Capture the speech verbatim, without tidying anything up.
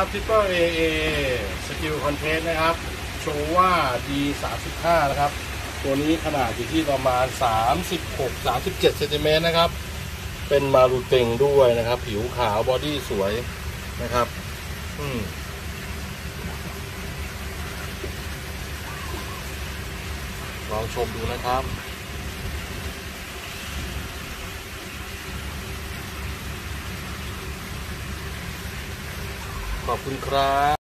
นะครับทิปเปิลเอเอสกิลคอนเทนต์นะครับโชว่า ดี สามสิบห้านะครับตัวนี้ขนาดอยู่ที่ประมาณสามสิบหก สามสิบเจ็ดเซนติเมตรนะครับเป็นมารูเต็งด้วยนะครับผิวขาวบอดี้สวยนะครับอืมลองชมดูนะครับขอบคุณครับ